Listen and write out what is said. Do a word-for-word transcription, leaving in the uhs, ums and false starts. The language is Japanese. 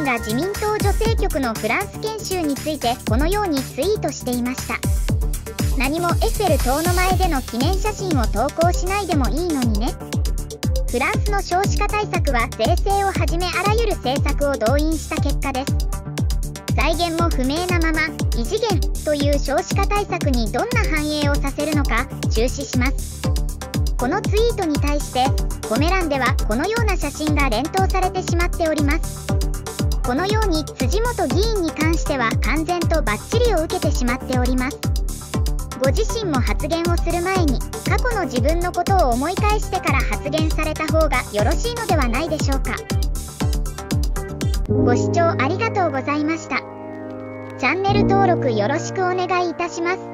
が自民党女性局のフランス研修についてこのようにツイートしていました。何もエッフェル塔の前での記念写真を投稿しないでもいいのにね。フランスの少子化対策は税制をはじめあらゆる政策を動員した結果です。財源も不明なまま異次元という少子化対策にどんな反映をさせるのか注視します。このツイートに対してコメ欄ではこのような写真が連投されてしまっております。このように辻元議員に関しては完全とバッチリを受けてしまっております。ご自身も発言をする前に過去の自分のことを思い返してから発言された方がよろしいのではないでしょうか。ご視聴ありがとうございました。チャンネル登録よろしくお願いいたします。